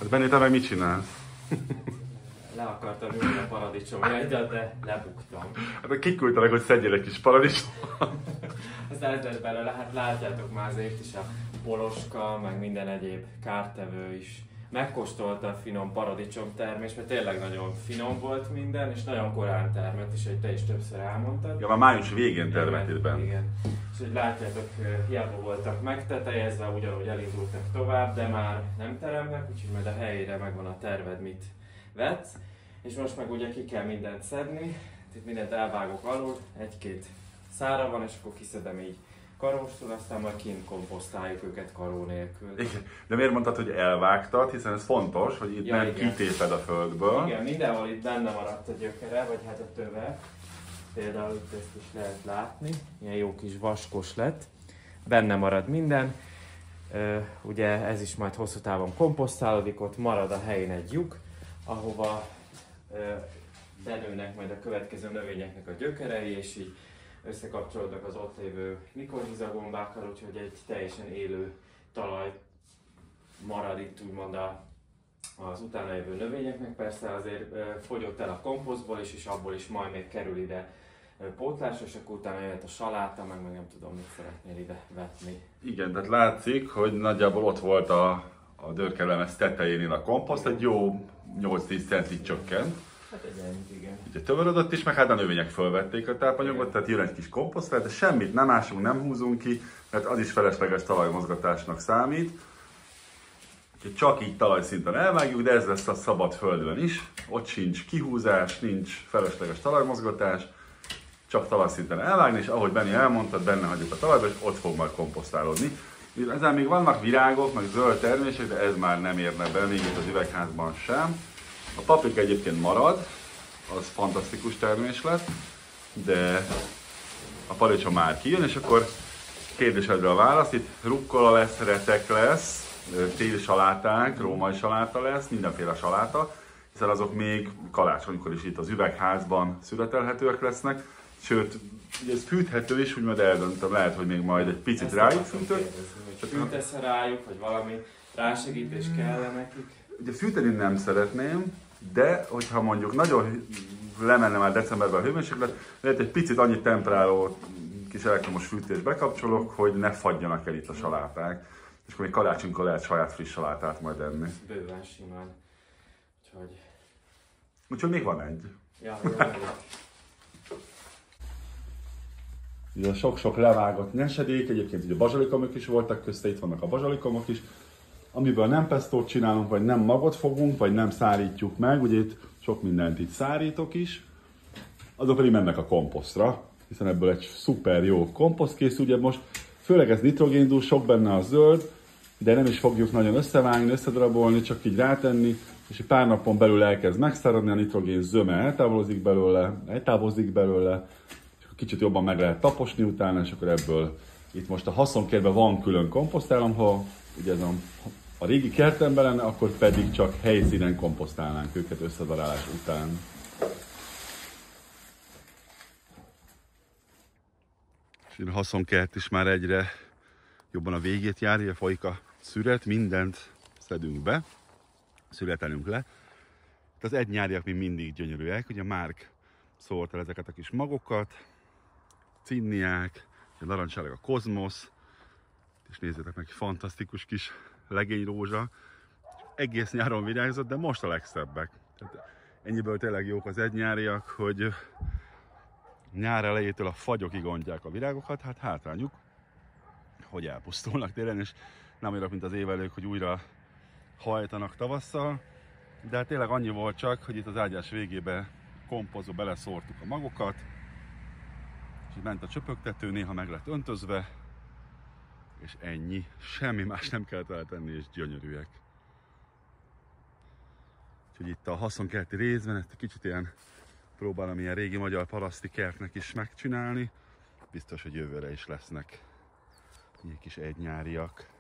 Hát Benni, te meg mit csinálsz? Le akartam ülni a paradicsomjaidat, de lebuktam. Hát kiküldtelek, hogy szedjél egy kis paradicsomot. Aztán ez lett belőle, hát látjátok már azért is a poloska, meg minden egyéb kártevő is. Megkóstolta a finom paradicsom termés, mert tényleg nagyon finom volt minden, és nagyon korán termett is, hogy te is többször elmondtad. Ja, már május végén termettél benne. Igen. És hogy látjátok, hiába voltak megtetejezve, ugyanúgy elindultak tovább, de már nem teremnek, úgyhogy majd a helyére megvan a terved, mit vetsz. És most meg ugye ki kell mindent szedni, itt mindent elvágok alul, egy-két szára van, és akkor kiszedem így karóstól, aztán majd kint komposztáljuk őket karó nélkül. Igen. De miért mondtad, hogy elvágtad, hiszen ez fontos, hogy itt nem kitéped a földből. Igen, mindenhol itt benne maradt a gyökere, vagy hát a töve. Például itt ezt is lehet látni, ilyen jó kis vaskos lett. Benne marad minden. Ugye ez is majd hosszú távon komposztálódik, ott marad a helyén egy lyuk, ahova benőnek majd a következő növényeknek a gyökerei, és így összekapcsolódnak az ott lévő mikorhizagombákkal, úgyhogy egy teljesen élő talaj marad itt úgymond az utána jövő növényeknek. Persze azért fogyott el a komposztból is, és abból is majd még kerül ide pótlás, és akkor utána jöhet a saláta, meg nem tudom, mit szeretnél ide vetni. Igen, tehát látszik, hogy nagyjából ott volt a dörkelemez tetejénél a komposzt, egy jó 8-10 centig csökkent. Hát egy ennyit, igen. Ugye tömörödött is, meg hát a növények fölvették a tápanyagot, tehát jön egy kis komposzt, de semmit nem ásunk, nem húzunk ki, mert az is felesleges talajmozgatásnak számít. Úgyhogy csak így talajszinten elvágjuk, de ez lesz a szabad földön is. Ott sincs kihúzás, nincs felesleges talajmozgatás, csak talajszinten elvágni, és ahogy Benni elmondtad, benne hagyjuk a talajba, és ott fog majd komposztálódni. Ezen még vannak virágok, meg zöld termések, de ez már nem érne be, még itt az üvegházban sem. A paprika egyébként marad, az fantasztikus termés lett, de a paradicsom már kijön, és akkor kérdésedre a válasz, itt rukkola lesz, retek lesz, téli saláták, római saláta lesz, mindenféle saláta, hiszen azok még karácsonykor is itt az üvegházban születelhetőek lesznek, sőt, ugye ez fűthető is, úgy majd eldöntöm, lehet, hogy még majd egy picit rájuk fűtök. Fűtesz rájuk, vagy valami rásegítés kell nekik? Ugye fűteni nem szeretném, de hogyha mondjuk nagyon lemenne már decemberben a hőmérséklet, lehet egy picit annyi temperáló kis elektromos fűtést bekapcsolok, hogy ne fagyjanak el itt a saláták. És akkor még karácsonykor lehet saját friss salátát majd enni. Bőven simán. Úgyhogy még van egy. Ja, Ugye a sok-sok levágott nyesedék, egyébként ugye bazsalikomok is voltak közte, itt vannak a bazsalikomok is. Amiből nem pestót csinálunk, vagy nem magot fogunk, vagy nem szárítjuk meg, ugye itt sok mindent itt szárítok is, azok pedig mennek a komposztra, hiszen ebből egy szuper jó komposzt készül, ugye most főleg ez nitrogéndús, sok benne a zöld, de nem is fogjuk nagyon összevágni, összedarabolni, csak így rátenni, és egy pár napon belül elkezd megszáradni, a nitrogén zöme eltávozik belőle, és akkor kicsit jobban meg lehet taposni utána, és akkor ebből itt most a haszonkertben van külön komposztálom, ha ugye ez a régi kertemben lenne, akkor pedig csak helyszínen komposztálnánk őket összedarálás után. És a haszonkert is már egyre jobban a végét járja, folyik a szüret, mindent szedünk be, születelünk le. Az egynyáriak még mindig gyönyörűek, ugye Márk szórta ezeket a kis magokat, cinniák, a narancsáleg a kozmosz, és nézzétek meg, fantasztikus kis legényrózsa, egész nyáron virágzott, de most a legszebbek. Tehát ennyiből tényleg jók az egynyáriak, hogy nyár elejétől a fagyokig ontják a virágokat, hát hátrányuk, hogy elpusztulnak télen, és nem olyan, mint az évelők, hogy újra hajtanak tavasszal, de hát tényleg annyi volt csak, hogy itt az ágyás végébe kompozba beleszórtuk a magokat, és így ment a csöpögtető, néha meg lett öntözve, és ennyi. Semmi más nem kellett eltenni, és gyönyörűek. Úgyhogy itt a haszonkerti részben ezt egy kicsit ilyen próbálom ilyen régi magyar paraszti kertnek is megcsinálni. Biztos, hogy jövőre is lesznek ilyen kis egynyáriak.